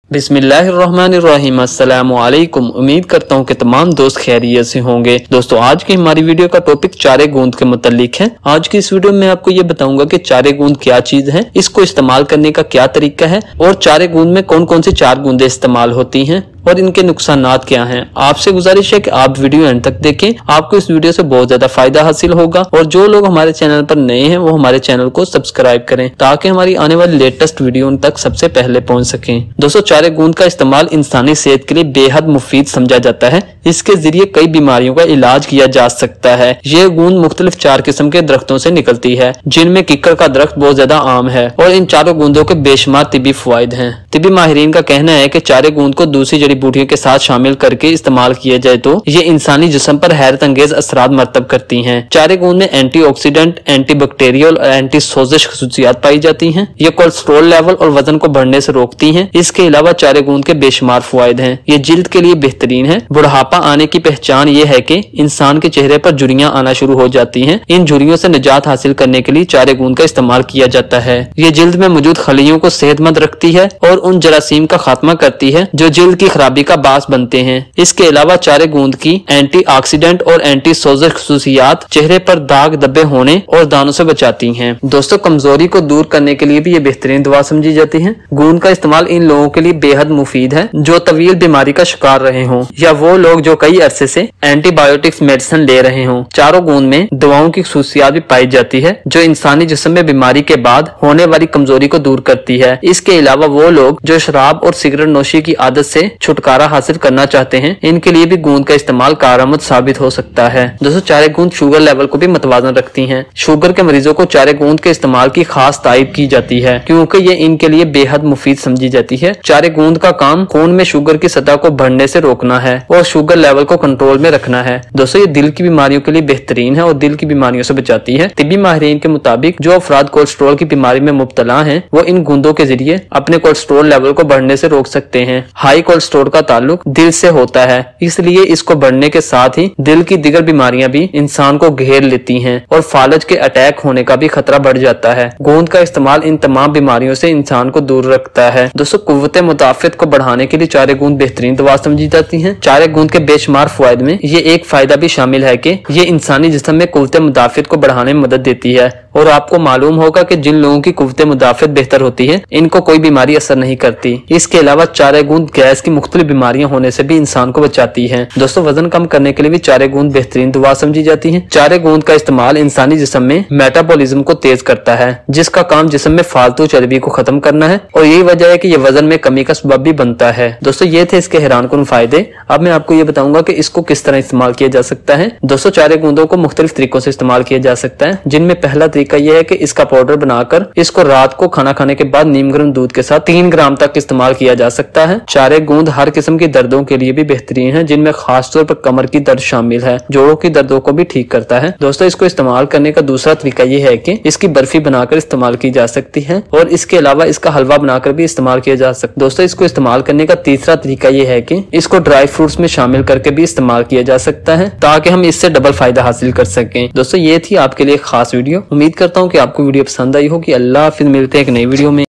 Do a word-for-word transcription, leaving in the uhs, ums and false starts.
बिस्मिल्लाहिर्रहमानिर्रहीम। अस्सलामु अलैकुम। उम्मीद करता हूँ कि तमाम दोस्त खैरियत से होंगे। दोस्तों, आज की हमारी वीडियो का टॉपिक चारे गूंद के मुतालिक है। आज की इस वीडियो में आपको ये बताऊंगा कि चारे गूंद क्या चीज है, इसको इस्तेमाल करने का क्या तरीका है और चारे गूंद में कौन कौन सी चार गूंदे इस्तेमाल होती हैं और इनके नुकसानात क्या हैं। आपसे गुजारिश है कि आप वीडियो एंड तक देखें, आपको इस वीडियो से बहुत ज्यादा फायदा हासिल होगा। और जो लोग हमारे चैनल पर नए हैं वो हमारे चैनल को सब्सक्राइब करें ताकि हमारी आने वाली लेटेस्ट वीडियो उन तक सबसे पहले पहुंच सकें। दोस्तों, चारे गूंद का इस्तेमाल इंसानी सेहत के लिए बेहद मुफीद समझा जाता है। इसके जरिए कई बीमारियों का इलाज किया जा सकता है। ये गूंद मुख्तलिफ चार किस्म के दरख्तों से निकलती है, जिनमें किक्कर का दरख्त बहुत ज्यादा आम है और इन चारों गूंदों के बेशुमार तिबी फवायद हैं। तिबी माहिरीन का कहना है कि चारे गूंद को दूसरी जड़ी बूटियों के साथ शामिल करके इस्तेमाल किया जाए तो ये इंसानी जिस्म पर हैरत अंगेज असरात मरतब करती हैं। चारे गूंद में एंटीऑक्सीडेंट, एंटीबैक्टीरियल और एंटी सोजिश खसूसियात पाई जाती हैं। ये कोलेस्ट्रॉल लेवल और वजन को बढ़ने से रोकती हैं। इसके अलावा चारे गूंद के बेशुमार फवायद हैं। ये जिल्द के लिए बेहतरीन है। बुढ़ापा आने की पहचान ये है कि इंसान के चेहरे पर झुर्रियां आना शुरू हो जाती हैं। इन झुर्रियों से निजात हासिल करने के लिए चारे गूंद का इस्तेमाल किया जाता है। ये जिल्द में मौजूद खलियों को सेहतमंद रखती है और उन जरासीम का खात्मा करती है जो जिल्द की खराबी का बास बनते हैं। इसके अलावा चारे गूंद की एंटीऑक्सीडेंट और एंटी सोजिश खसूसियात चेहरे पर दाग धब्बे होने और दानों से बचाती हैं। दोस्तों, कमजोरी को दूर करने के लिए भी ये बेहतरीन दवा समझी जाती है। गूंद का इस्तेमाल इन लोगों के लिए बेहद मुफीद है जो तवील बीमारी का शिकार रहे हों या वो लोग जो कई अरसे से एंटीबायोटिक्स मेडिसिन ले रहे हों। चारों गूंद में दवाओं की खसूसियात भी पाई जाती है जो इंसानी जिस्म में बीमारी के बाद होने वाली कमजोरी को दूर करती है। इसके अलावा वो लोग जो शराब और सिगरेट नोशी की आदत से छुटकारा हासिल करना चाहते हैं, इनके लिए भी गूंद का इस्तेमाल कारआमद साबित हो सकता है। दोस्तों, चारे गूंद शुगर लेवल को भी मतवाजन रखती हैं। शुगर के मरीजों को चारे गूंद के इस्तेमाल की खास तारीफ की जाती है क्योंकि ये इनके लिए बेहद मुफीद समझी जाती है। चारे गूंद का काम खून में शुगर की सतह को बढ़ने से रोकना है और शुगर लेवल को कंट्रोल में रखना है। दोस्तों, ये दिल की बीमारियों के लिए बेहतरीन है और दिल की बीमारियों से बचाती है। तिब्बी माहिरीन के मुताबिक जो अफराद कोलेस्ट्रॉल की बीमारी में मुब्तला हैं, वो इन गूंदों के जरिए अपने कोलेस्ट्रॉल लेवल को बढ़ने से रोक सकते हैं। हाई कोलेस्ट्रॉल का ताल्लुक दिल से होता है, इसलिए इसको बढ़ने के साथ ही दिल की दीगर बीमारियां भी इंसान को घेर लेती हैं और फालज के अटैक होने का भी खतरा बढ़ जाता है। गूंद का इस्तेमाल इन तमाम बीमारियों से इंसान को दूर रखता है। दोस्तों, कुव्वते मुदाफियत को बढ़ाने के लिए चारे गूंद बेहतरीन दवा समझी जाती है। चारे गूंद के बेशुमार फवायद में ये एक फायदा भी शामिल है कि ये इंसानी जिस्म में कुव्वते मुदाफियत को बढ़ाने में मदद देती है। और आपको मालूम होगा कि जिन लोगों की कुव्वते मुदाफियत बेहतर होती है, इनको कोई बीमारी असर नहीं करती। इसके अलावा चारे गूंद गैस की मुख्तलिफ बीमारियां होने से भी इंसान को बचाती है। दोस्तों, वजन कम करने के लिए भी चारे गूंद बेहतरीन दवा समझी जाती है। चारे गूंद का इस्तेमाल इंसानी जिस्म में मेटाबॉलिज्म को तेज करता है, जिसका काम जिस्म में फालतू चर्बी को खत्म करना है और यही वजह है कि ये वजन में कमी का सबब भी बनता है। दोस्तों, ये थे इसके हैरानकुन फायदे। अब मैं आपको ये बताऊंगा कि इसको किस तरह इस्तेमाल किया जा सकता है। दोस्तों, चारे गूंदों को मुख्तलिफ तरीकों से इस्तेमाल किया जा सकता है, जिनमें पहला तरीका यह है कि इसका पाउडर बनाकर इसको रात को खाना खाने के बाद नीम गर्म दूध के साथ तीन ग्राम तक इस्तेमाल किया जा सकता है। चारे गूंद हर किस्म की दर्दों के लिए भी बेहतरीन है, जिनमें खासतौर पर कमर की दर्द शामिल है। जोड़ों की दर्दों को भी ठीक करता है। दोस्तों, इसको इस्तेमाल करने का दूसरा तरीका यह है कि इसकी बर्फी बनाकर इस्तेमाल की जा सकती है और इसके अलावा इसका हलवा बनाकर भी इस्तेमाल किया जा सकता है। दोस्तों, इसको इस्तेमाल करने का तीसरा तरीका यह है कि इसको ड्राई फ्रूट्स में शामिल करके भी इस्तेमाल किया जा सकता है ताकि हम इससे डबल फायदा हासिल कर सकें। दोस्तों, ये थी आपके लिए खास वीडियो। उम्मीद करता हूँ कि आपको वीडियो पसंद आई होगी। अल्लाह हाफिज़, मिलते हैं एक नई वीडियो में।